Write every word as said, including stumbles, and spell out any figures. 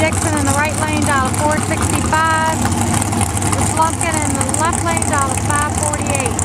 Dixon in the right lane, dial four sixty-five. This Lumpkin in the left lane, dial five forty-eight.